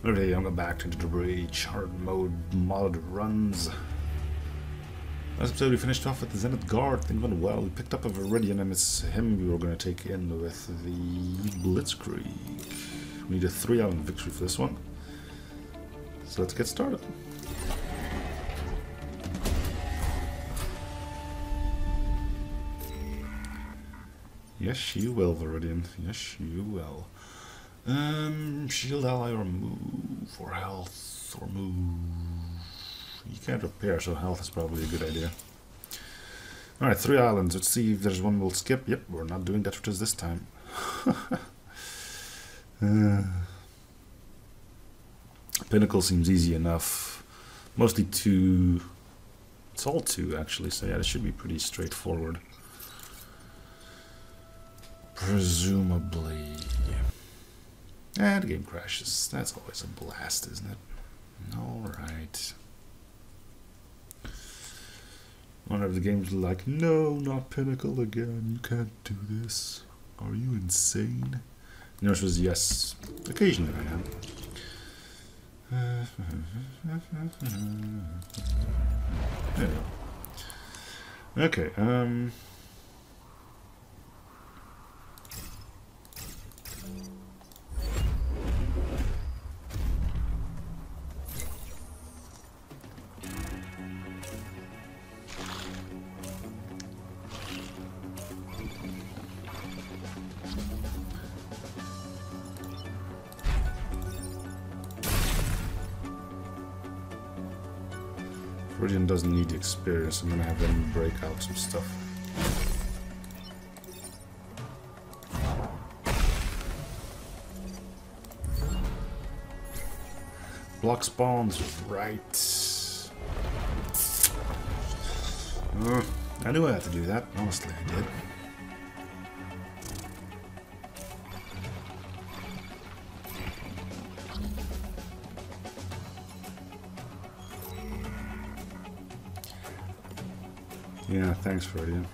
Alright, I'm going back to the debris hard mode mod runs. Last episode we finished off with the Zenith Guard. Things went well. We picked up a Viridian and it's him we were going to take in with the Blitzkrieg. We need a 3-island victory for this one. So let's get started. Yes, you will, Viridian. Yes, you will. Shield ally or move, or health, or move. You can't repair, so health is probably a good idea. Alright, 3 islands. Let's see if there's one we'll skip. Yep, we're not doing detritus this time. Pinnacle seems easy enough. Mostly 2. It's all 2 actually, so yeah, this should be pretty straightforward. Presumably. And the game crashes. That's always a blast, isn't it? Alright. One of the games like, no, not Pinnacle again. You can't do this. Are you insane? The answer was yes. Occasionally I am. There you go. Okay, Viridian doesn't need the experience. I'm gonna have him break out some stuff. Block spawns, right. I knew I had to do that. Honestly, I did. Yeah, thanks, Viridian.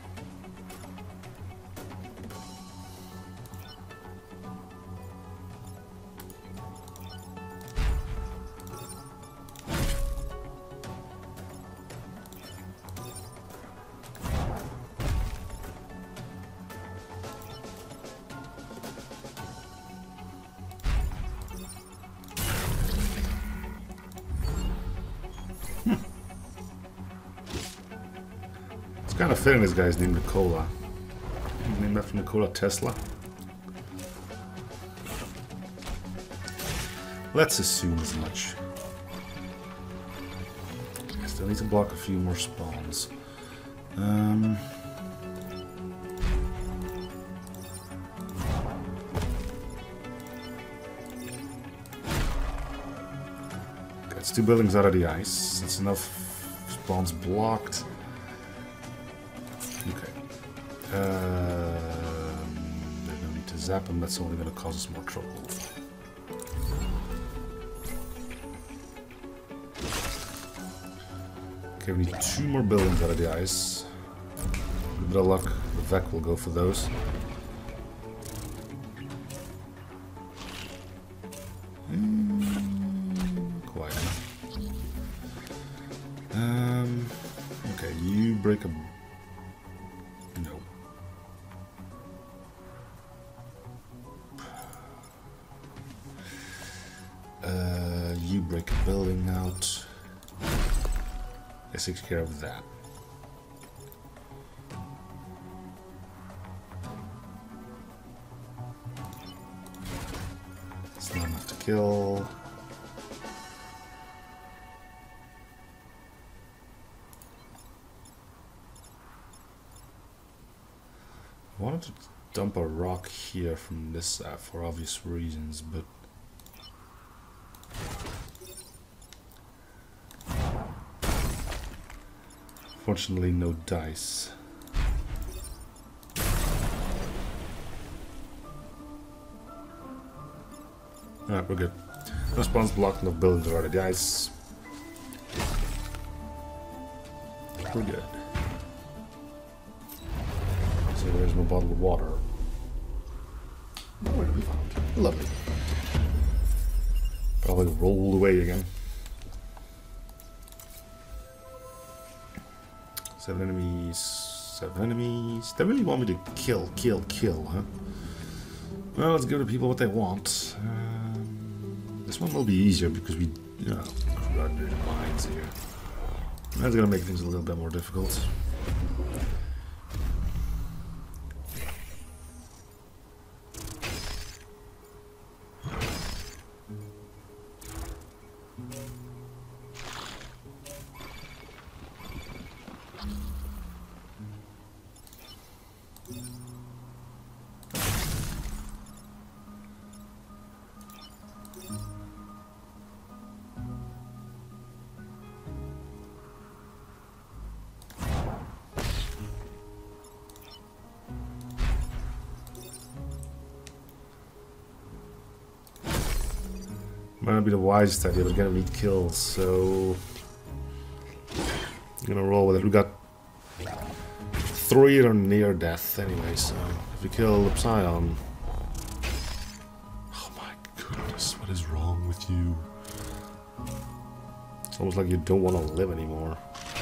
Kind of fitting this guy's named Nikola. Named after Nikola Tesla. Let's assume as much. I still need to block a few more spawns. Gets 2 buildings out of the ice. That's enough spawns blocked. Okay. There's no need to zap him, that's only going to cause us more trouble. Okay, we need 2 more buildings out of the ice. With a bit of luck, the Vec will go for those. Quiet. Okay, you break a... You break a building out. This takes care of that. It's not enough to kill. I wanted to dump a rock here from this side for obvious reasons, but unfortunately, no dice. Alright, we're good. No spawns blocked, no buildings are out of the ice. We're good. So there's my bottle of water. Where do we found? Lovely. Probably rolled away again. 7 enemies. 7 enemies. They really want me to kill, huh? Well, let's give the people what they want. This one will be easier because we are under the mines here. That's gonna make things a little bit more difficult. Might not be the wisest idea, but we're gonna need kills, so I'm gonna roll with it. We got 3 that are near death anyway, so if we kill the Psion. Oh my goodness, what is wrong with you? It's almost like you don't want to live anymore.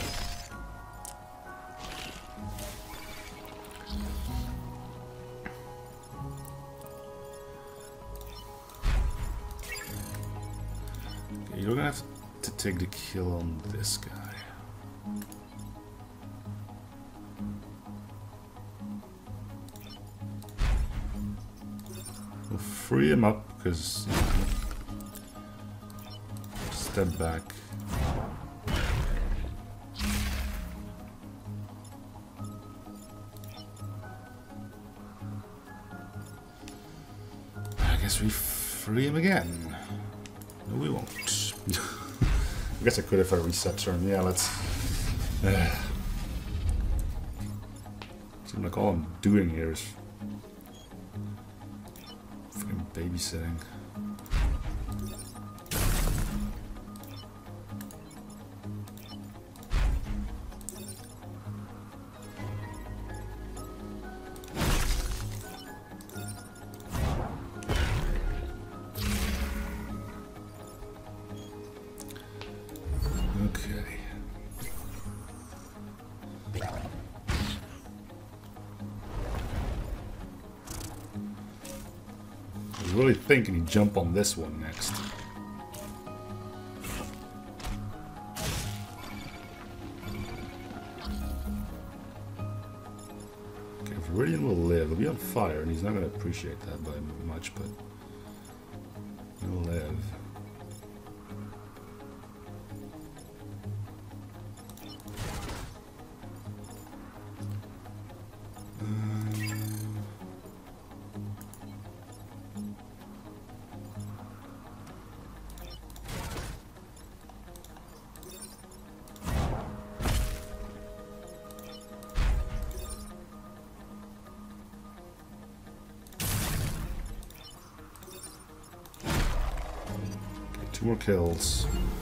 You're gonna have to take the kill on this guy. We'll free him up because step back. I guess we free him again. No, we won't. I guess I could if I reset turn. Yeah, let's. Seems like all I'm doing here is freaking babysitting. Really thinking he'd jump on this one next. Okay, Viridian will live. He'll be on fire, and he's not going to appreciate that by much, but he'll live. Two more kills.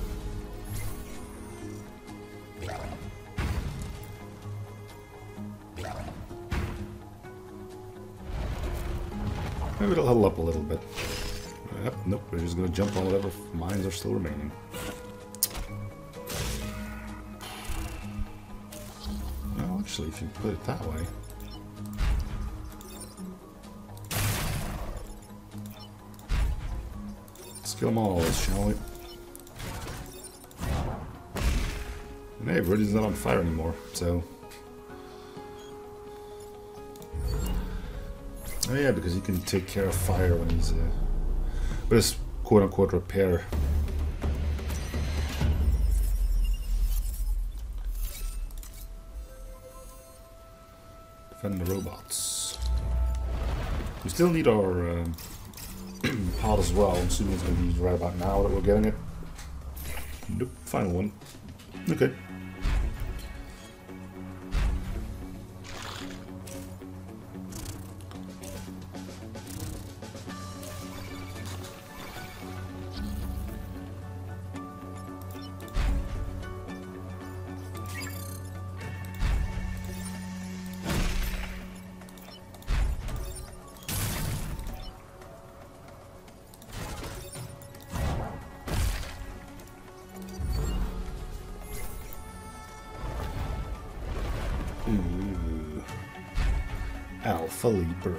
Maybe it'll huddle up a little bit. Yep, nope, we're just gonna jump on whatever mines are still remaining. Well, actually, if you put it that way. Kill them all, shall we? And hey, Viridian's not on fire anymore, so... Oh yeah, because he can take care of fire when he's... But it's quote-unquote repair. Defend the robots. We still need our... pod as well. I'm assuming it's going to be right about now that we're getting it. Nope, final one. Okay. Alpha Leaper.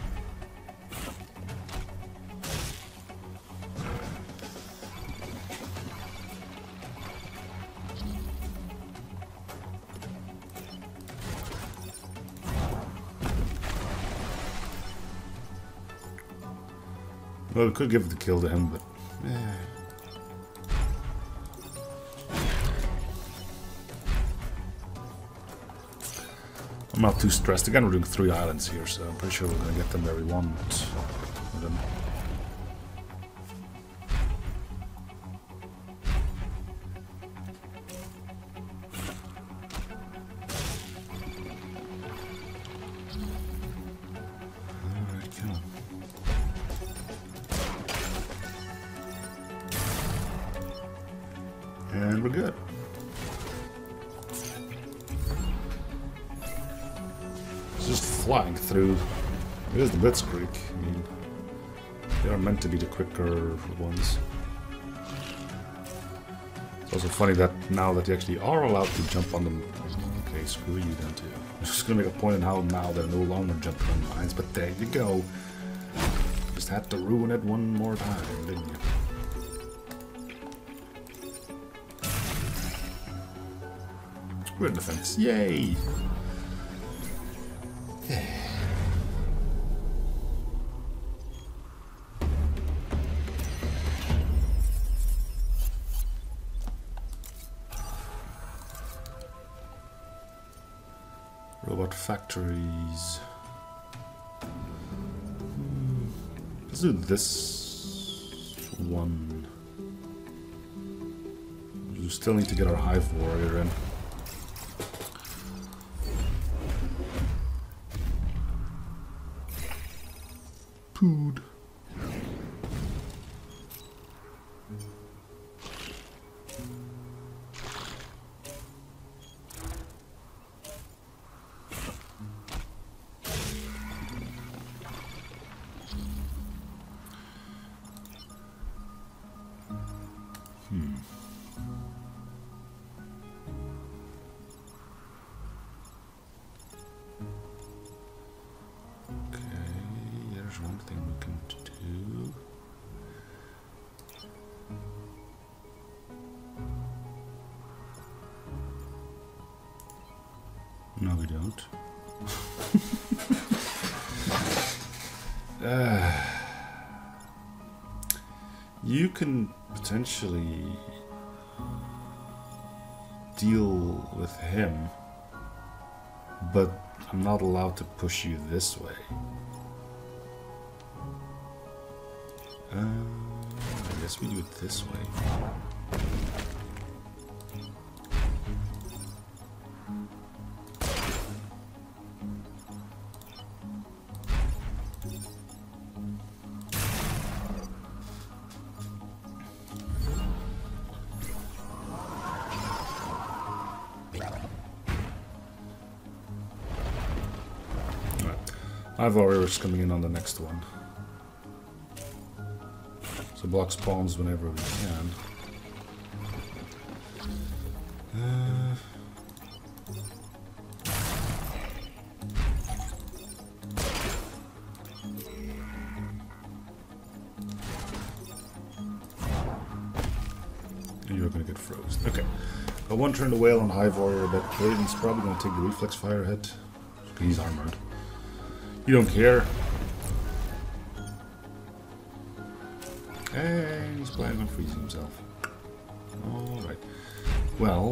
Well, we could give the kill to him, but... I'm not too stressed. Again, we're doing 3 islands here, so I'm pretty sure we're going to get them where we want them. Alright, come on. And we're good. Just flying through. It is the Blitzkrieg. I mean, they are meant to be the quicker ones. It's also funny that now that you actually are allowed to jump on them. Okay, screw you then too. I'm just gonna make a point on how now they're no longer jumping on mines, but there you go. Just had to ruin it one more time, didn't you? We're in defense. Yay! Robot factories. Let's do this one. We still need to get our hive warrior in. Food. One thing we can do. No, we don't. You can potentially deal with him, but I'm not allowed to push you this way. I guess we do it this way. Hive warrior is coming in on the next one. So block spawns whenever we can. And you're gonna get frozen. Okay. I one turn the whale on Hive Warrior, but Raiden's probably gonna take the reflex fire hit. He's armored. You don't care. And he's planning on freezing himself. Alright. Well,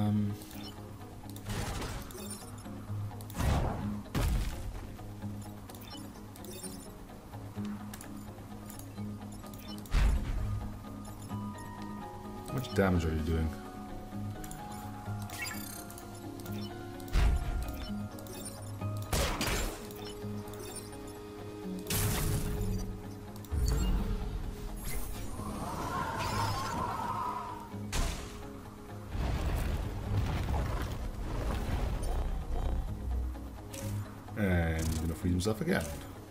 how much damage are you doing? And he's gonna free himself again.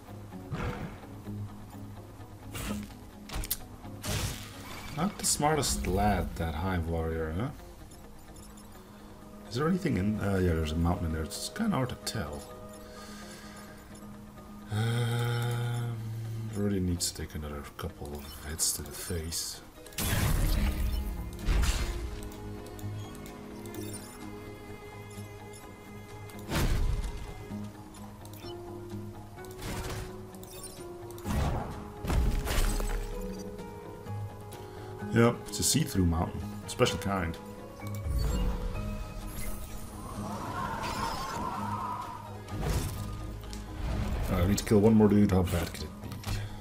Not the smartest lad, that Hive Warrior, huh? Is there anything in... yeah, there's a mountain in there. It's kind of hard to tell. Really needs to take another couple of hits to the face. Yep, it's a see-through mountain. Special kind. I need to kill one more dude. How bad could it be?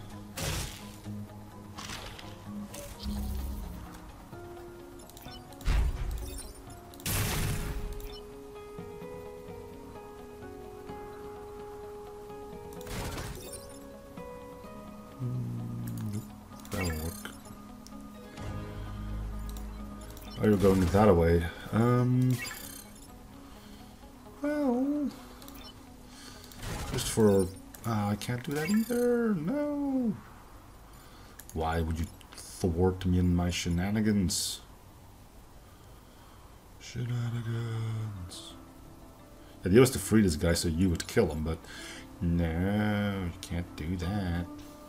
Nope, that won't work. Oh, you're going that way. Well, just for... I can't do that either. No. Why would you thwart me in my shenanigans? Shenanigans. The idea was to free this guy so you would kill him, but no, you can't do that.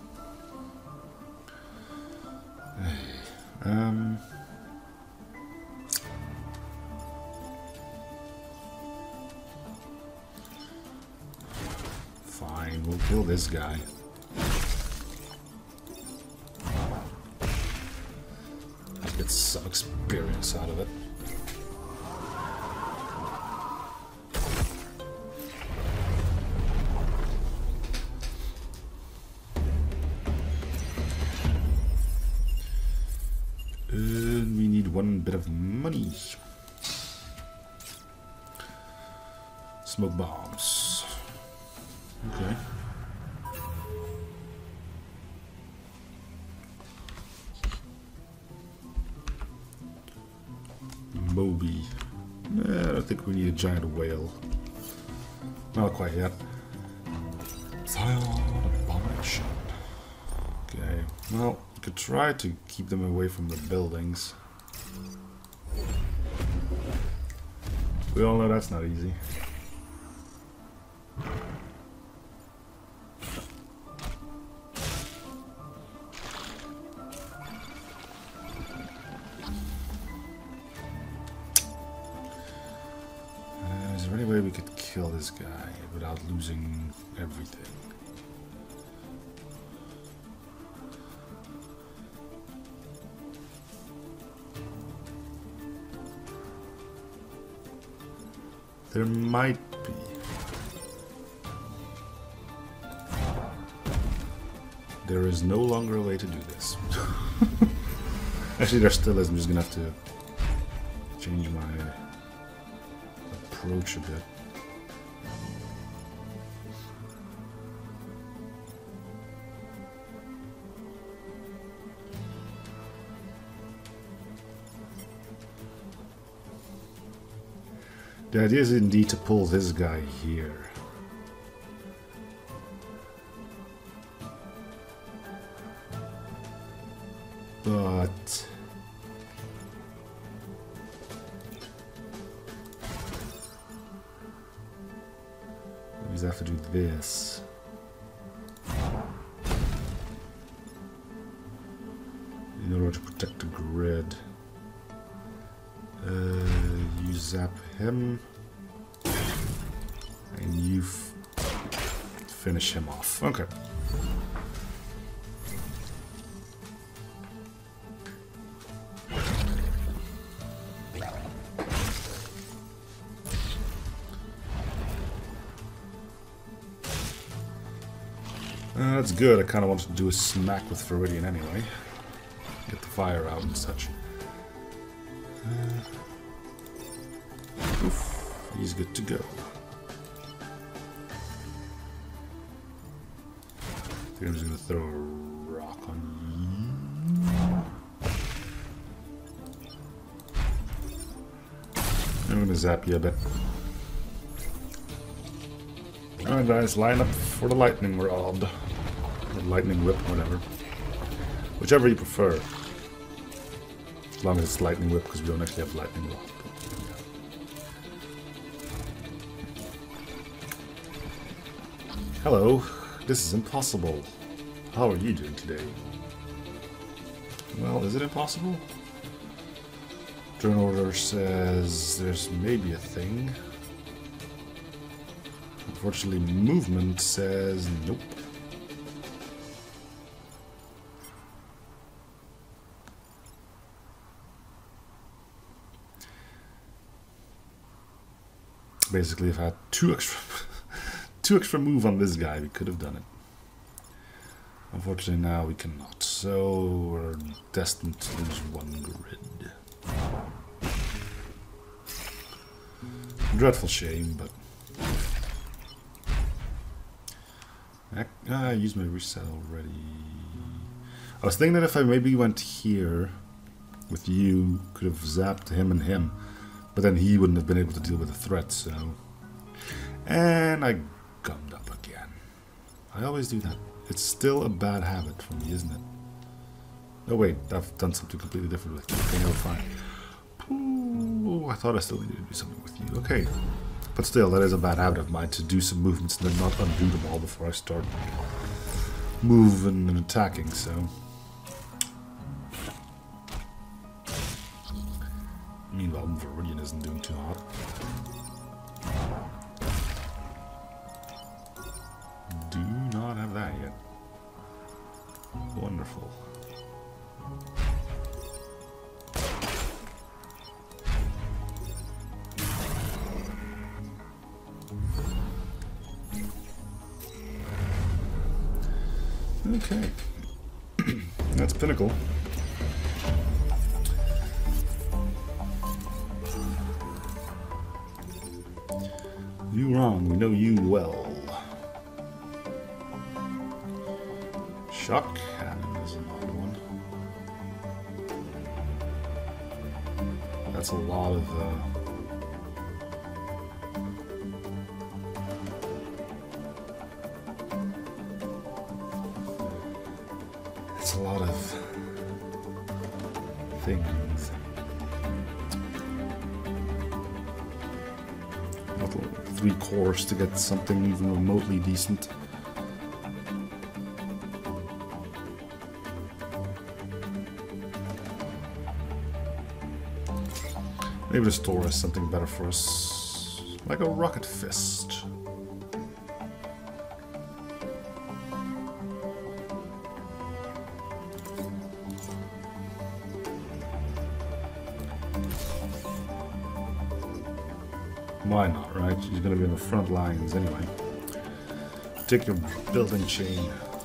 Fine, we'll kill this guy. I'll get some experience out of it. And we need one bit of money. Smoke bombs. Okay. Moby. I don't think we need a giant whale. Not quite yet. Silent abomination. Okay. Well, we could try to keep them away from the buildings. We all know that's not easy. Is there any way we could kill this guy without losing everything? There might be. There is no longer a way to do this. Actually, there still is. I'm just gonna have to change my approach a bit. The idea is indeed to pull this guy here. But we just have to do this. In order to protect the grid. You zap him, and you finish him off. Okay. That's good. I kind of wanted to do a smack with Viridian anyway. Get the fire out and such. Oof, he's good to go. I think I'm just gonna throw a rock on you. I'm gonna zap you a bit. Alright guys, line up for the lightning rod. Or lightning whip, whatever. Whichever you prefer. As long as it's lightning whip, because we don't actually have lightning rod. Hello. This is impossible. How are you doing today? Well, is it impossible? Turn order says there's maybe a thing. Unfortunately, movement says nope. Basically, if I had two extra move on this guy, we could have done it. Unfortunately, now we cannot. So we're destined to lose one grid. Dreadful shame, but I used my reset already. I was thinking that if I maybe went here with you, could have zapped him and him, but then he wouldn't have been able to deal with the threat. So, and I gummed up again. I always do that. It's still a bad habit for me, isn't it? Oh wait, I've done something completely different with you. Okay, no, fine. Ooh, I thought I still needed to do something with you. Okay. But still, that is a bad habit of mine, to do some movements and then not undo them all before I start moving and attacking, so... Meanwhile, Viridian isn't doing too hot. Do not have that yet. Wonderful. Okay. That's Pinnacle. You wrong, we know you well. Shock Cannon is another one. That's a lot of it's a lot of things. Not 3 cores to get something even remotely decent. Maybe the store has something better for us, like a rocket fist. Why not, right? She's gonna be on the front lines anyway. Take your building chain.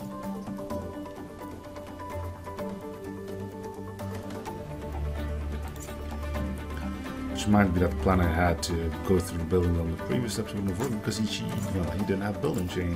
Which might be that plan I had to go through the building on the previous episode of the because he didn't have building chain.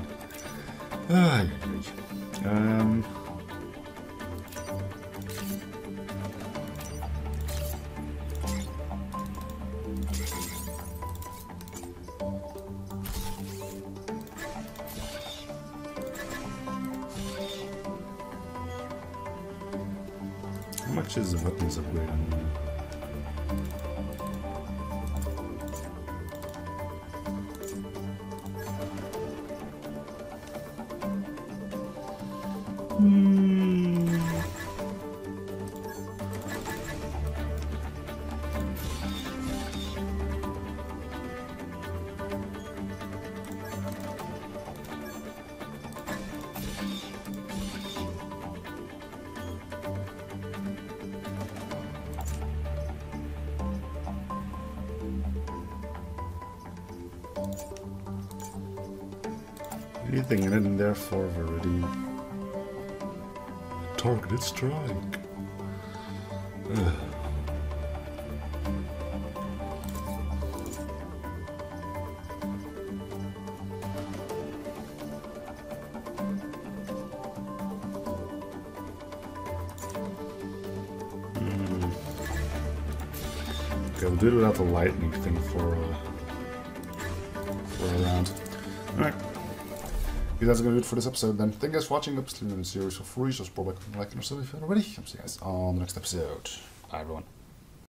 How much is the weapons upgrade on you? Anything in there for Viridian? Targeted strike. Ugh. Okay, we'll do it without the lightning thing for a round. Alright. That's gonna do it for this episode then. Thank you guys for watching. Please leave a series for free, so support by clicking like and subscribe if you haven't already. I'll see you guys on the next episode. Bye everyone.